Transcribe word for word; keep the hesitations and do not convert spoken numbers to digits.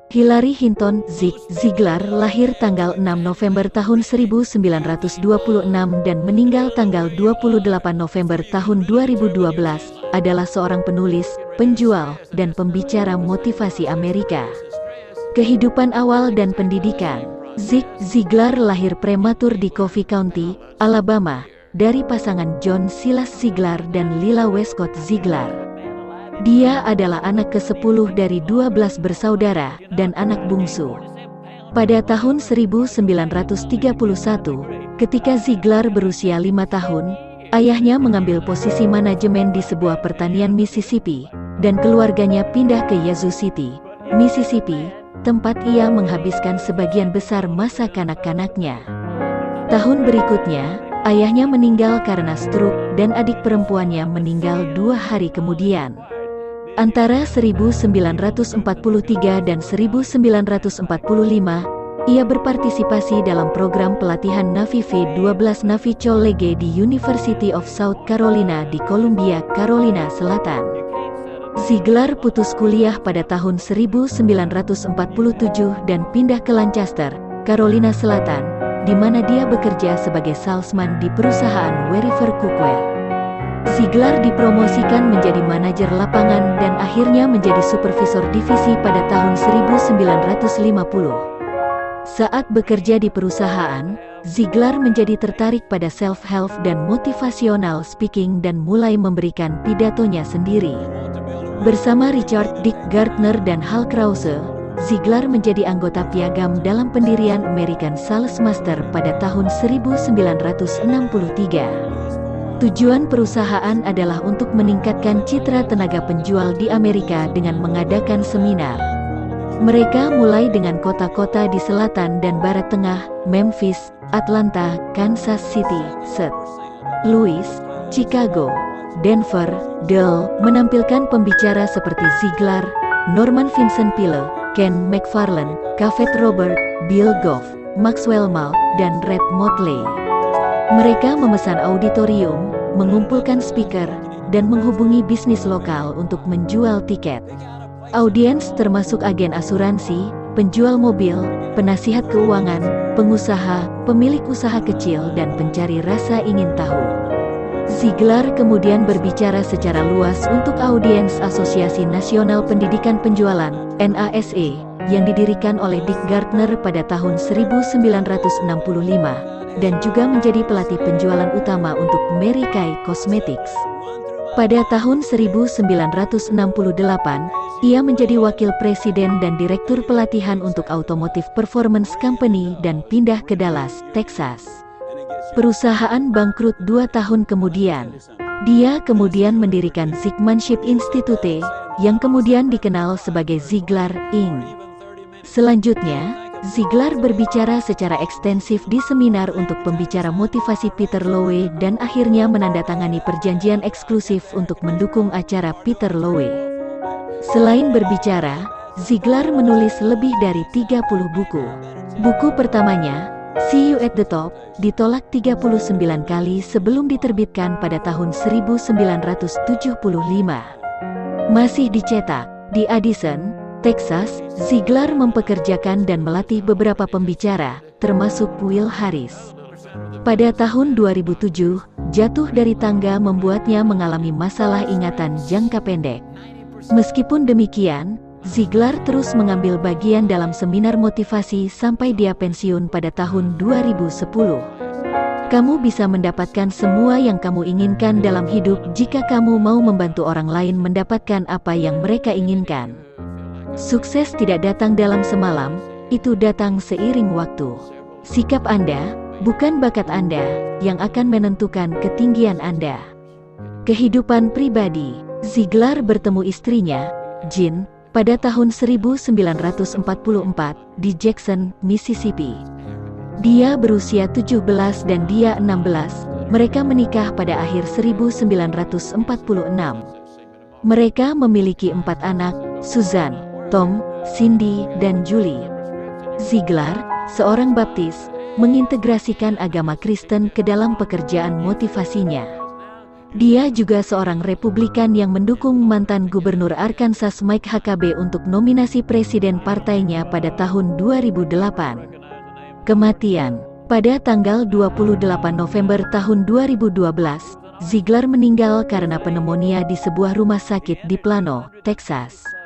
Hilary Hinton Zig Ziglar lahir tanggal enam November tahun seribu sembilan ratus dua puluh enam dan meninggal tanggal dua puluh delapan November tahun dua ribu dua belas, adalah seorang penulis, penjual, dan pembicara motivasi Amerika. Kehidupan awal dan pendidikan. Zig Ziglar lahir prematur di Coffee County, Alabama, dari pasangan John Silas Ziglar dan Lila Westcott Ziglar. Dia adalah anak kesepuluh dari dua belas bersaudara dan anak bungsu. Pada tahun seribu sembilan ratus tiga puluh satu, ketika Ziglar berusia lima tahun, ayahnya mengambil posisi manajemen di sebuah pertanian Mississippi, dan keluarganya pindah ke Yazoo City, Mississippi, tempat ia menghabiskan sebagian besar masa kanak-kanaknya. Tahun berikutnya, ayahnya meninggal karena stroke dan adik perempuannya meninggal dua hari kemudian. Antara seribu sembilan ratus empat puluh tiga dan seribu sembilan ratus empat puluh lima, ia berpartisipasi dalam program pelatihan Navy V dua belas Navy College di University of South Carolina di Columbia, Carolina Selatan. Ziglar putus kuliah pada tahun seribu sembilan ratus empat puluh tujuh dan pindah ke Lancaster, Carolina Selatan, di mana dia bekerja sebagai salesman di perusahaan Weriver Cookware. Ziglar dipromosikan menjadi manajer lapangan dan akhirnya menjadi supervisor divisi pada tahun seribu sembilan ratus lima puluh. Saat bekerja di perusahaan, Ziglar menjadi tertarik pada self-help dan motivational speaking dan mulai memberikan pidatonya sendiri. Bersama Richard Dick Gardner dan Hal Krause, Ziglar menjadi anggota piagam dalam pendirian American Sales Master pada tahun seribu sembilan ratus enam puluh tiga. Tujuan perusahaan adalah untuk meningkatkan citra tenaga penjual di Amerika dengan mengadakan seminar. Mereka mulai dengan kota-kota di selatan dan barat tengah, Memphis, Atlanta, Kansas City, Saint Louis, Chicago, Denver, Dale, menampilkan pembicara seperti Ziglar, Norman Vincent Peale, Ken McFarland, Cavett Robert, Bill Goff, Maxwell Maltz, dan Red Motley. Mereka memesan auditorium, mengumpulkan speaker, dan menghubungi bisnis lokal untuk menjual tiket. Audiens termasuk agen asuransi, penjual mobil, penasihat keuangan, pengusaha, pemilik usaha kecil dan pencari rasa ingin tahu. Ziglar kemudian berbicara secara luas untuk audiens Asosiasi Nasional Pendidikan Penjualan, N A S A, yang didirikan oleh Dick Gardner pada tahun seribu sembilan ratus enam puluh lima, dan juga menjadi pelatih penjualan utama untuk Mary Kay Cosmetics. Pada tahun seribu sembilan ratus enam puluh delapan, ia menjadi wakil presiden dan direktur pelatihan untuk Automotive Performance Company dan pindah ke Dallas, Texas. Perusahaan bangkrut dua tahun kemudian. Dia kemudian mendirikan Zigmanship Institute, yang kemudian dikenal sebagai Ziglar, Incorporated. Selanjutnya, Ziglar berbicara secara ekstensif di seminar untuk pembicara motivasi Peter Lowe dan akhirnya menandatangani perjanjian eksklusif untuk mendukung acara Peter Lowe. Selain berbicara, Ziglar menulis lebih dari tiga puluh buku. Buku pertamanya, See You at the Top, ditolak tiga puluh sembilan kali sebelum diterbitkan pada tahun seribu sembilan ratus tujuh puluh lima. Masih dicetak di Addison, Texas, Ziglar mempekerjakan dan melatih beberapa pembicara, termasuk Will Harris. Pada tahun dua ribu tujuh, jatuh dari tangga membuatnya mengalami masalah ingatan jangka pendek. Meskipun demikian, Ziglar terus mengambil bagian dalam seminar motivasi sampai dia pensiun pada tahun dua ribu sepuluh. Kamu bisa mendapatkan semua yang kamu inginkan dalam hidup jika kamu mau membantu orang lain mendapatkan apa yang mereka inginkan. Sukses tidak datang dalam semalam, itu datang seiring waktu. Sikap Anda, bukan bakat Anda, yang akan menentukan ketinggian Anda. Kehidupan pribadi. Ziglar bertemu istrinya, Jean, pada tahun seribu sembilan ratus empat puluh empat, di Jackson, Mississippi. Dia berusia tujuh belas dan dia enam belas, mereka menikah pada akhir seribu sembilan ratus empat puluh enam. Mereka memiliki empat anak, Susan, Tom, Cindy, dan Julie. Ziglar, seorang Baptis, mengintegrasikan agama Kristen ke dalam pekerjaan motivasinya. Dia juga seorang Republikan yang mendukung mantan Gubernur Arkansas Mike Huckabee untuk nominasi presiden partainya pada tahun dua ribu delapan. Kematian. Pada tanggal dua puluh delapan November tahun dua ribu dua belas, Ziegler meninggal karena pneumonia di sebuah rumah sakit di Plano, Texas.